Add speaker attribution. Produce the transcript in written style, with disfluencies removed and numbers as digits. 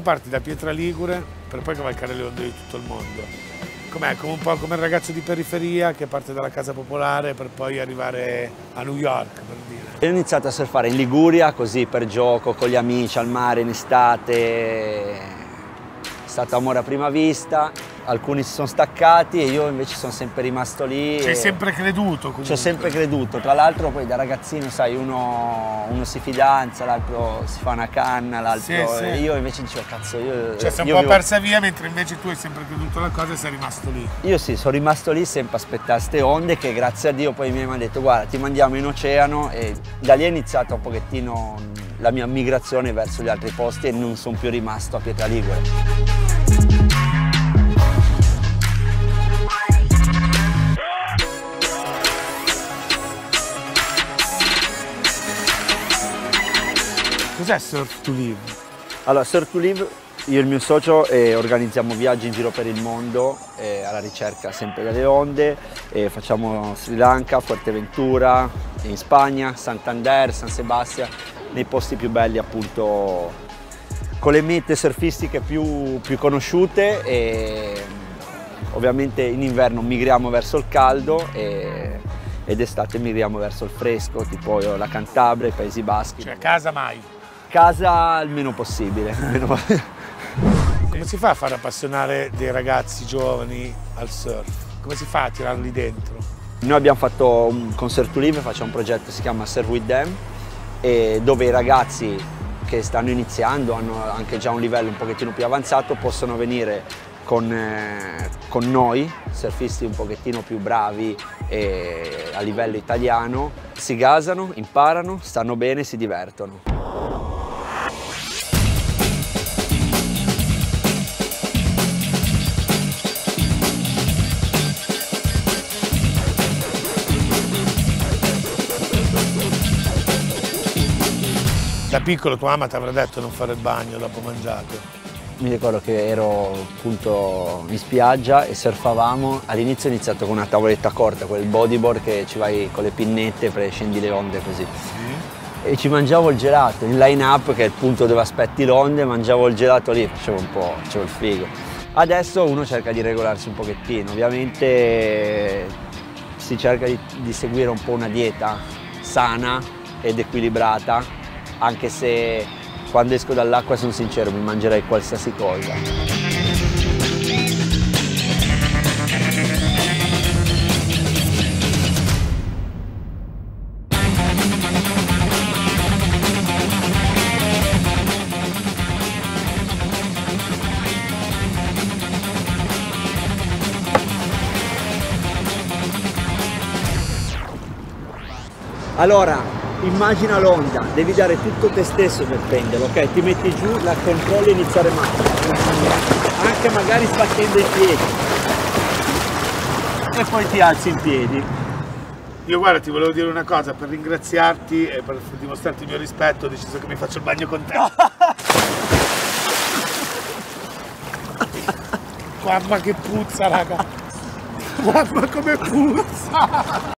Speaker 1: parti da Pietra Ligure per poi cavalcare le onde di tutto il mondo. Com'è? Come un po' come il ragazzo di periferia che parte dalla casa popolare per poi arrivare a New York, per dire.
Speaker 2: Ho iniziato a surfare in Liguria, così per gioco, con gli amici, al mare, in estate. È stato amore a prima vista. Alcuni si sono staccati e io invece sono sempre rimasto lì.
Speaker 1: Ci hai sempre creduto comunque?
Speaker 2: Ci ho sempre creduto, tra l'altro poi da ragazzino, sai, uno si fidanza, l'altro si fa una canna, l'altro...
Speaker 1: Sì.
Speaker 2: E io invece dicevo, cazzo, io...
Speaker 1: Cioè sei un po' persa via, mentre invece tu hai sempre creduto alla cosa e sei rimasto lì.
Speaker 2: Io sì, sono rimasto lì sempre a aspettare ste onde che grazie a Dio poi i miei mi hanno detto guarda ti mandiamo in oceano e da lì è iniziata un pochettino la mia migrazione verso gli altri posti e non sono più rimasto a Pietra Ligure.
Speaker 1: Cos'è Surf to Live?
Speaker 2: Allora, Surf to Live, io e il mio socio organizziamo viaggi in giro per il mondo alla ricerca sempre delle onde, facciamo Sri Lanka, Fuerteventura, in Spagna, Santander, San Sebastian, nei posti più belli appunto con le mete surfistiche più conosciute e ovviamente in inverno migriamo verso il caldo ed estate migriamo verso il fresco, tipo la Cantabria, i Paesi Baschi.
Speaker 1: Cioè casa mai?
Speaker 2: Casa il meno possibile.
Speaker 1: Come si fa a far appassionare dei ragazzi giovani al surf? Come si fa a tirarli dentro?
Speaker 2: Noi abbiamo fatto con Surf to Live, facciamo un progetto che si chiama Surf with Them, dove i ragazzi che stanno iniziando, hanno anche già un livello un pochettino più avanzato, possono venire con noi, surfisti un pochettino più bravi a livello italiano, si gasano, imparano, stanno bene, si divertono.
Speaker 1: Da piccolo tua mamma ti avrà detto non fare il bagno dopo mangiato?
Speaker 2: Mi ricordo che ero appunto in spiaggia e surfavamo, all'inizio ho iniziato con una tavoletta corta, quel bodyboard che ci vai con le pinnette e scendi le onde così. Sì. E ci mangiavo il gelato, in line up che è il punto dove aspetti l'onde, mangiavo il gelato lì, facevo il figo. Adesso uno cerca di regolarsi un pochettino, ovviamente si cerca di seguire un po' una dieta sana ed equilibrata, anche se quando esco dall'acqua sono sincero, mi mangerei qualsiasi cosa. Allora, immagina l'onda, devi dare tutto te stesso per prenderlo, ok? Ti metti giù, la controlli e iniziare male. Anche magari sbattendo i piedi. E poi ti alzi in piedi.
Speaker 1: Io guarda, ti volevo dire una cosa, per ringraziarti e per dimostrarti il mio rispetto ho deciso che mi faccio il bagno con te. Guarda che puzza, raga! Guarda come puzza!